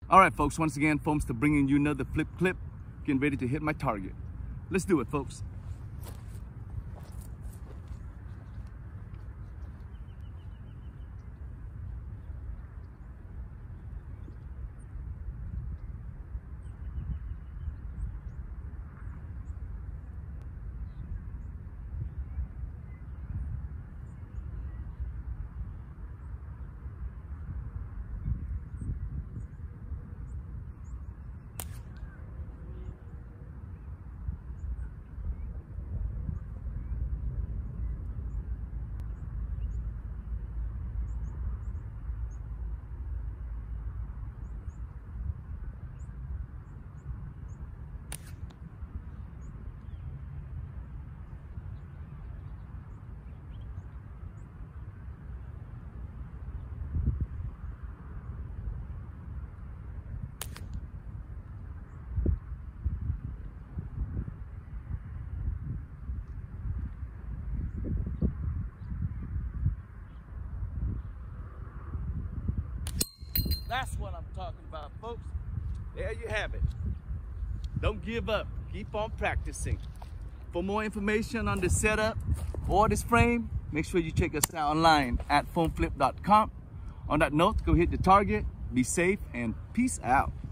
All right, folks, once again, folks, to bringing you another FLiP clip, getting ready to hit my target. Let's do it, folks. That's what I'm talking about, folks. There you have it. Don't give up. Keep on practicing. For more information on this setup or this frame, make sure you check us out online at FLiP.com. On that note, go hit the target, be safe, and peace out.